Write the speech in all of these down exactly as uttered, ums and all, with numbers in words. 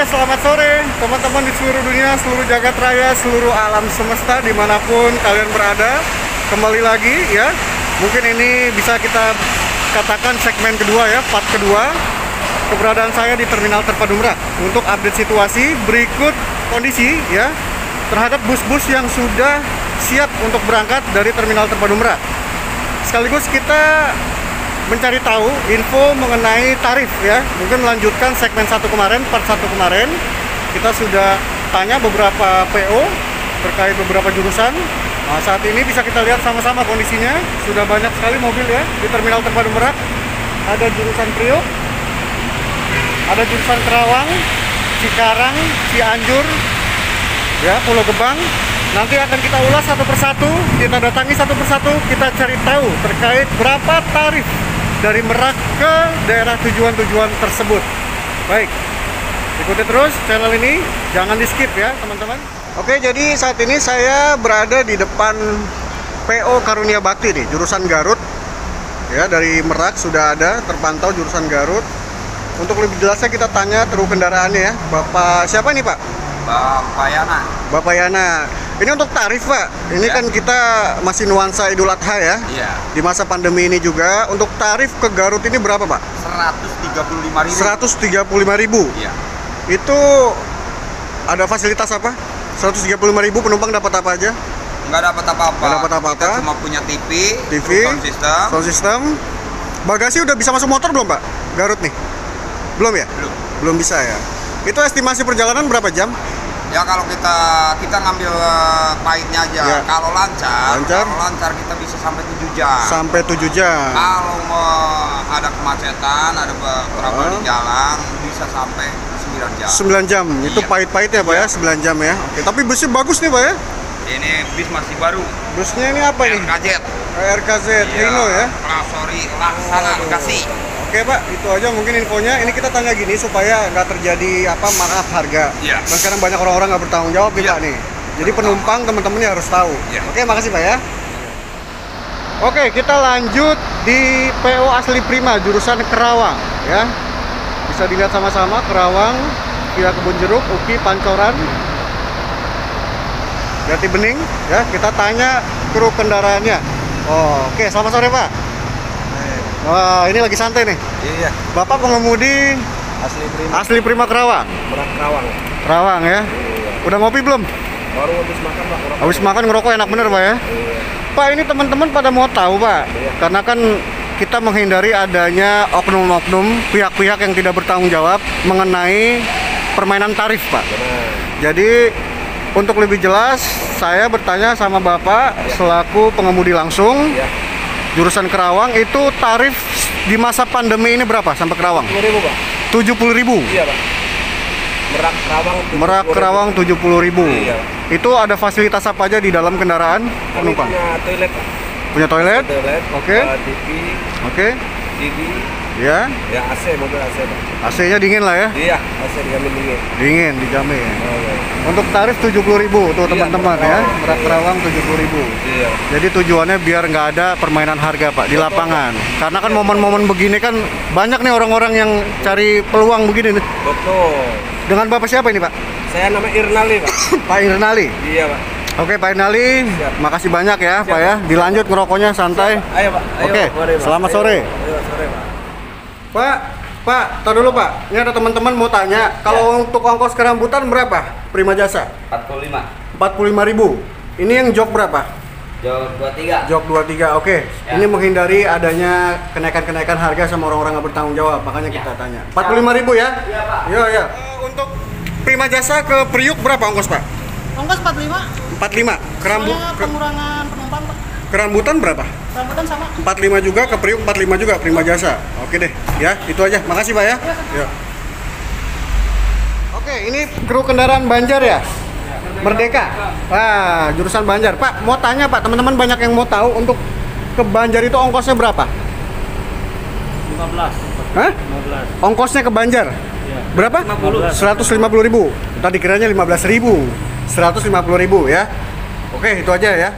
selamat sore teman-teman di seluruh dunia, seluruh jagat raya, seluruh alam semesta dimanapun kalian berada. Kembali lagi ya, mungkin ini bisa kita katakan segmen kedua ya, part kedua. Keberadaan saya di Terminal Terpadu Merak untuk update situasi berikut kondisi ya terhadap bus-bus yang sudah siap untuk berangkat dari Terminal Terpadu Merak. Sekaligus kita mencari tahu info mengenai tarif ya. Mungkin melanjutkan segmen satu kemarin, part satu kemarin. Kita sudah tanya beberapa P O terkait beberapa jurusan. Nah, saat ini bisa kita lihat sama-sama kondisinya. Sudah banyak sekali mobil ya di Terminal Terpadu Merak. Ada jurusan Priok, ada jurusan Kerawang, Cikarang, Cianjur, ya, Pulau Gebang. Nanti akan kita ulas satu persatu, kita datangi satu persatu, kita cari tahu terkait berapa tarif dari Merak ke daerah tujuan-tujuan tersebut. Baik, ikuti terus channel ini, jangan di skip ya teman-teman. Oke, jadi saat ini saya berada di depan P O Karunia Bakti nih, jurusan Garut. Ya, dari Merak sudah ada terpantau jurusan Garut. Untuk lebih jelasnya kita tanya kru kendaraannya ya. Bapak siapa nih Pak? Bapak Yana. Bapak Yana. Ini untuk tarif Pak. Ini ya, kan kita masih nuansa Idul Adha ya. Iya. Di masa pandemi ini juga. Untuk tarif ke Garut ini berapa Pak? seratus tiga puluh lima ribu. seratus tiga puluh lima ribu. Iya. Itu ada fasilitas apa? seratus tiga puluh lima ribu penumpang dapat apa aja? Nggak dapat apa-apa. Nggak dapat apa-apa. Kita cuma punya T V, T V, sound system. Sound system. Bagasi udah bisa masuk motor belum Pak? Garut nih. Belum ya? Belum. Belum bisa ya. Itu estimasi perjalanan berapa jam? Ya kalau kita kita ngambil pahitnya aja. Ya. Kalau lancar, Lancar. kalau lancar kita bisa sampai tujuh jam. Sampai tujuh jam. Kalau mau ada kemacetan, ada beberapa Oh. di jalan bisa sampai sembilan jam. sembilan jam. Itu Iya. pahit-pahitnya Pak ya, sembilan jam ya. Oke, tapi busnya bagus nih Pak ya. Ini bis masih baru. Busnya ini apa ini? R K Z. R K Z Hino ya. Klasori Laksana Aduh. Bekasi. Oke Pak, itu aja mungkin infonya. Ini kita tanya gini supaya nggak terjadi apa markup harga. Iya. Dan sekarang banyak orang-orang nggak bertanggung jawab nih Iya. Pak nih. Jadi penumpang teman-temannya harus tahu. Iya. Oke, makasih Pak ya. Oke, kita lanjut di P O Asli Prima jurusan Kerawang ya. Bisa dilihat sama-sama Kerawang, via Kebun Jeruk, Uki, Pancoran, Jati Bening ya. Kita tanya kru kendaraannya. Oh, oke, selamat sore Pak. Wah, ini lagi santai nih. Iya. Bapak pengemudi Asli Prima. Asli Prima Kerawang. Merak Kerawang. Kerawang ya. Iya. Udah ngopi belum? Baru habis makan Pak. Ngerokok. Habis makan ngerokok enak bener Pak ya. Iya. Pak, ini teman-teman pada mau tahu Pak. Iya. Karena kan kita menghindari adanya oknum-oknum pihak-pihak yang tidak bertanggung jawab mengenai permainan tarif Pak. Benar. Jadi untuk lebih jelas saya bertanya sama Bapak Iya. selaku pengemudi langsung. Iya. Jurusan Kerawang itu tarif di masa pandemi ini berapa sampai Kerawang? sepuluh ribu Pak. tujuh puluh ribu. Iya Pak. Merak Kerawang. Merak Kerawang tujuh puluh ribu. Iya. Itu ada fasilitas apa aja di dalam kendaraan Kami penumpang? punya toilet Pak. Punya toilet? Toilet. Oke. uh, T V, Oke. T V, Ya. ya A C, mobil A C Pak. A C-nya dingin lah ya. Iya, A C dijamin dingin. Dingin dijamin. Oh, iya. Untuk tarif tujuh puluh ribu tuh Iya, teman-teman Merak ya. Kerawang. Merak Kerawang tujuh puluh ribu. Iya. Jadi tujuannya biar nggak ada permainan harga Pak di Betul, lapangan. Pak. Karena kan momen-momen begini kan banyak nih orang-orang yang cari peluang begini nih. Betul. Dengan Bapak siapa ini Pak? Saya nama Irnali Pak. Pak Irnali. Iya Pak. Oke Pak Irnali, Siap. makasih banyak ya Siap, Pak ya. Pak. Dilanjut ngerokoknya santai. Ayo Pak. Ayo, Oke, mari, Pak. selamat Ayo, sore. Ayo, sore Pak. Pak, Pak, tar dulu Pak. Ini ada teman-teman mau tanya, kalau untuk ongkos ke rambutan berapa? Prima Jasa? empat puluh lima. empat puluh lima ribu. Ini yang jok berapa? Jauh dua puluh tiga. Jok dua puluh tiga, oke. Ya. Ini menghindari adanya kenaikan-kenaikan harga sama orang-orang nggak bertanggung jawab, makanya Ya. kita tanya. empat puluh lima ribu ya? Iya Pak. Iya, iya. untuk Prima Jasa ke Priuk berapa ongkos Pak? Ongkos empat puluh lima. empat puluh lima. Ke, rambu, Soalnya ke, pengurangan penumpang Pak. ke rambutan berapa? Rambutan sama. empat puluh lima juga, ke Priuk empat puluh lima juga, Prima Jasa. Oke deh, ya, itu aja. Makasih Pak ya. Ya. Oke, ini kru kendaraan Banjar ya? Merdeka. Wah, jurusan Banjar. Pak, mau tanya Pak, teman-teman banyak yang mau tahu untuk ke Banjar itu ongkosnya berapa? lima belas. Hah? lima belas. Ongkosnya ke Banjar? Iya. Berapa? seratus lima puluh ribu. Tadi kiranya lima belas ribu. seratus lima puluh ribu ya. Oke, itu aja ya.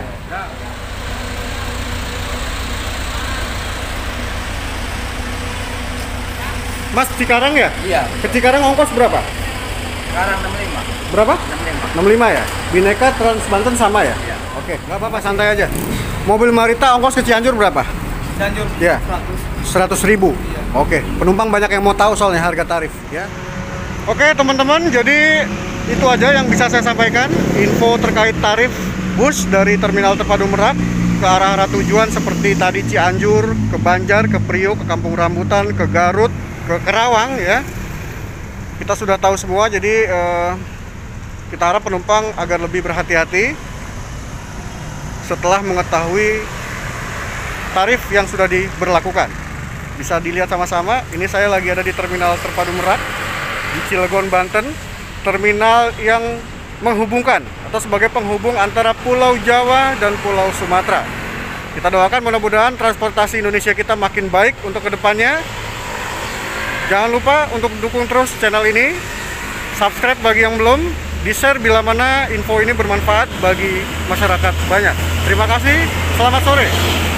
Mas, Cikarang ya? Iya. Ke Cikarang ongkos berapa? Sekarang enam puluh lima. Berapa? enam puluh lima. enam puluh lima ya? Bhinneka Trans Banten sama ya? Iya. Oke, nggak apa-apa, santai aja. Mobil Marita ongkos ke Cianjur berapa? Cianjur. Ya. seratus. seratus ribu. Iya. Oke, penumpang banyak yang mau tahu soalnya harga tarif ya. Oke teman-teman, jadi itu aja yang bisa saya sampaikan, info terkait tarif bus dari Terminal Terpadu Merak ke arah-arah tujuan seperti tadi Cianjur, ke Banjar, ke Priok, ke Kampung Rambutan, ke Garut, ke Kerawang ya. Kita sudah tahu semua, jadi eh, kita harap penumpang agar lebih berhati-hati setelah mengetahui tarif yang sudah diberlakukan. Bisa dilihat sama-sama, ini saya lagi ada di Terminal Terpadu Merak di Cilegon, Banten. Terminal yang menghubungkan atau sebagai penghubung antara Pulau Jawa dan Pulau Sumatera. Kita doakan mudah-mudahan transportasi Indonesia kita makin baik untuk kedepannya. Jangan lupa untuk dukung terus channel ini, subscribe bagi yang belum, di-share bila mana info ini bermanfaat bagi masyarakat banyak. Terima kasih, selamat sore.